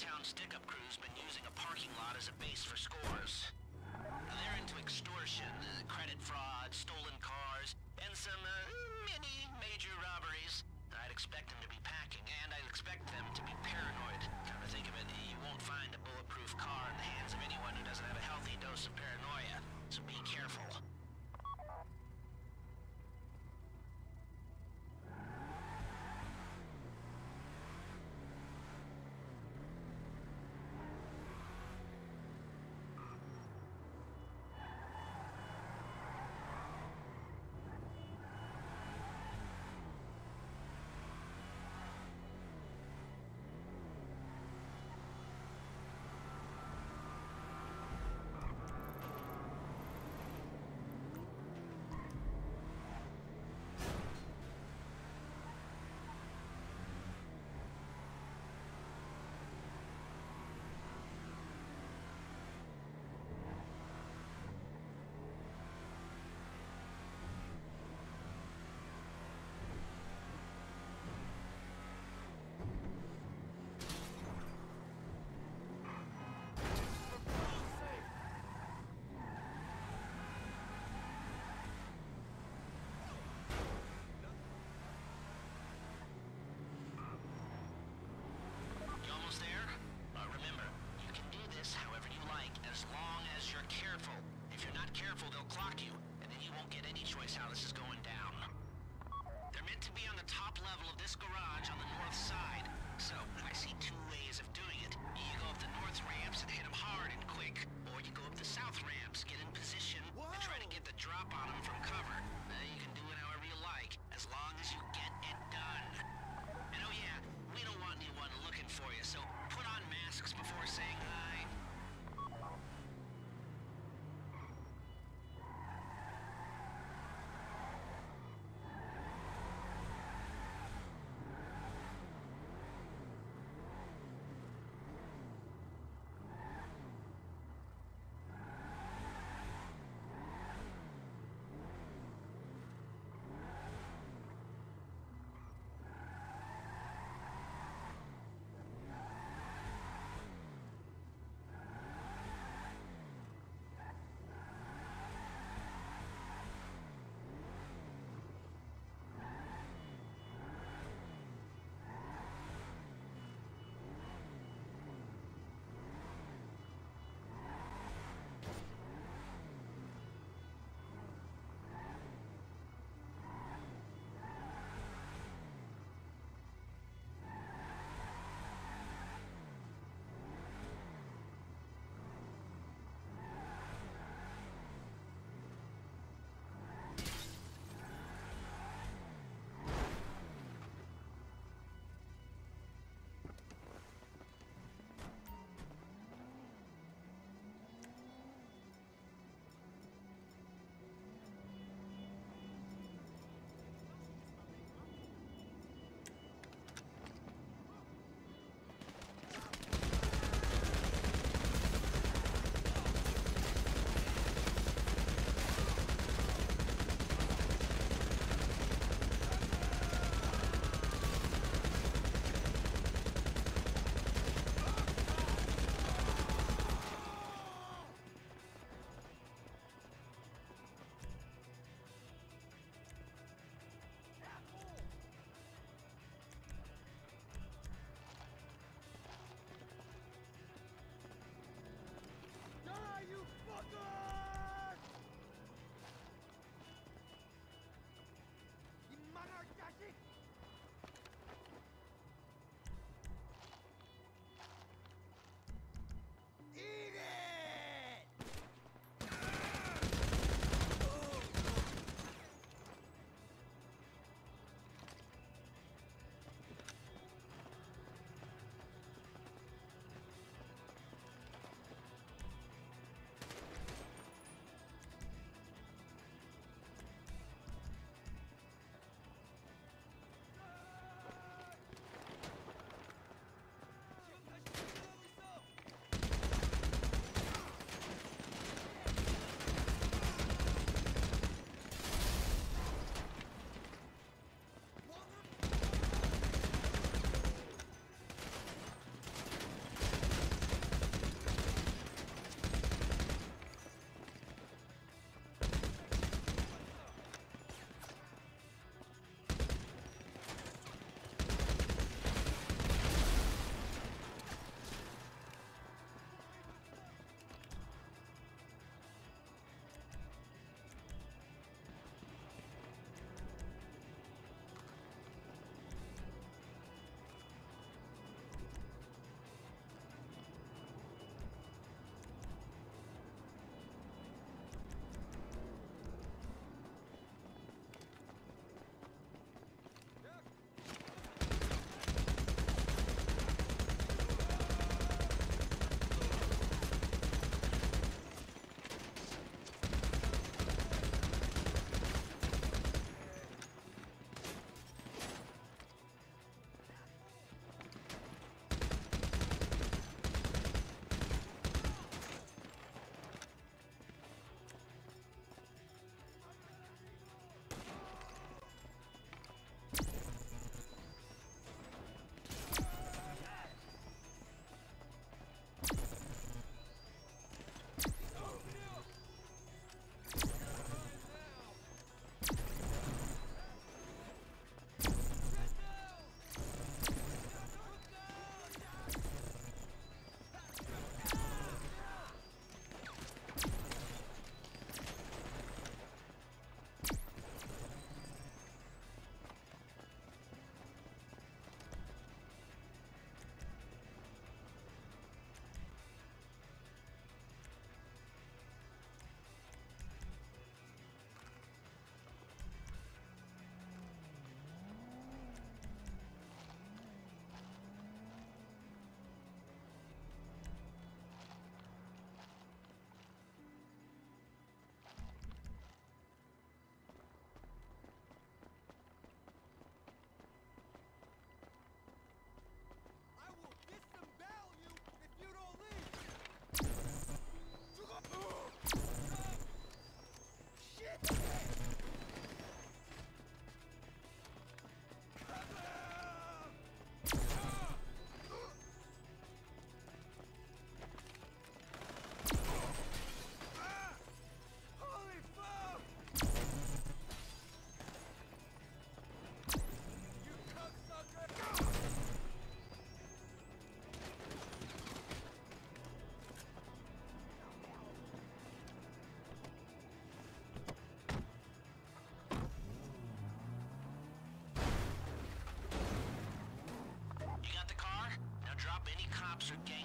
downtown stick-up crew's been using a parking lot as a base for scores. They're into extortion, credit fraud, stolen cars, and some, mini major robberies. I'd expect them to be packing, and I'd expect them to be paranoid. Come to think of it, you won't find a bulletproof car in the hands of anyone who doesn't have a healthy dose of paranoia, so be careful. As long as you're careful. If you're not careful, they'll clock you, and then you won't get any choice how this is going down. They're meant to be on the top level of this garage on the north side. So, I see two ways of doing it. You go up the north ramps and hit them hard and quick, or you go up the south ramps, get in position, and try to get the drop on them from cover. You can do it however you like, as long as you get it done. And oh yeah, we don't want anyone looking for you, so put on masks before saying hi.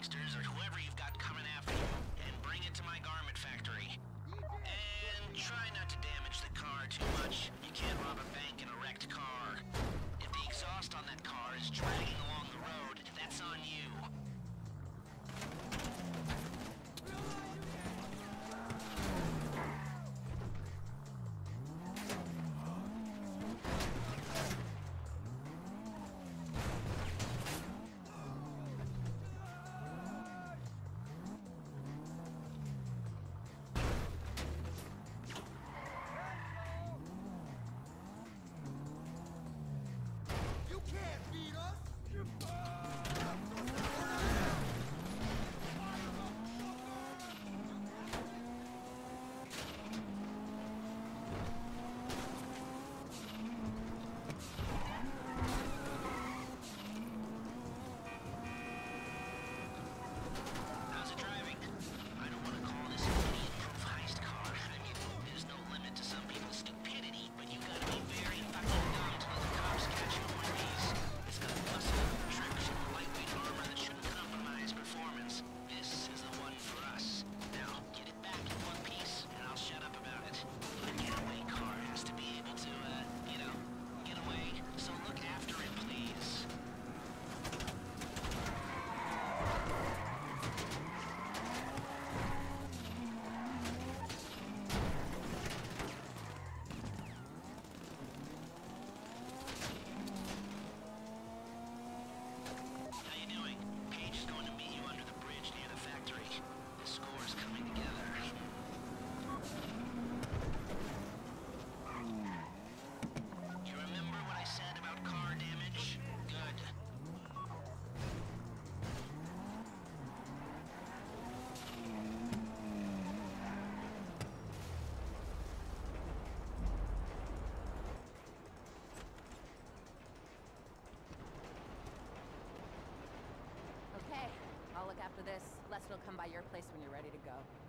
gangsters or whoever you've got coming after you, and bring it to my garment factory. And try not to damage the car too much. You can't rob a bank in a wrecked car. If the exhaust on that car is dragging along the road, that's on you. Okay, I'll look after this. Lester will come by your place when you're ready to go.